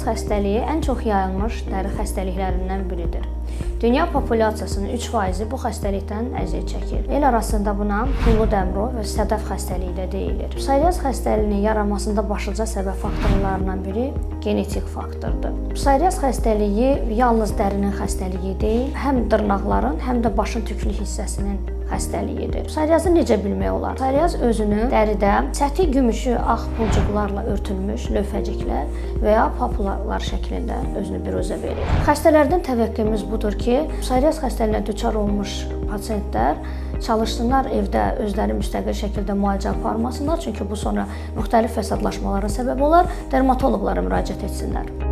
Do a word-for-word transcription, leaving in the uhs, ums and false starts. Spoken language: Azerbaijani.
xəstəliyi ən çox yayılmış dəri xəstəliklərindən biridir. Dünya populyasiyasının üç faizi bu xəstəlikdən əziyyət çəkir. El arasında buna pullu-dəmrov və sədəf xəstəliyi də deyilir. Psoriaz xəstəliyinin yaranmasında başlıca səbəb faktorlarından biri genetik faktordur. Psoriaz xəstəliyi yalnız dərinin xəstəliyi deyil, həm dırnaqların, həm də başın tüklü hissəsinin xəstəliyidir. Psoriazı necə bilmək olar? Psoriaz özünü dəridə səthi gümüşü ağ pulcuqlarla örtülmüş lövhəciklər və ya papular şəklində özünü biruzə verir. Xəstələrdən təvəqqəmiz budur ki, psoriaz xəstəliyinə düçar olmuş pasientlər çalışsınlar evdə özləri müstəqil şəkildə müalicə aparmasınlar, çünki bu sonra müxtəlif fəsadlaşmalara səbəb olar, dermatoloqlara müraciət etsinlər.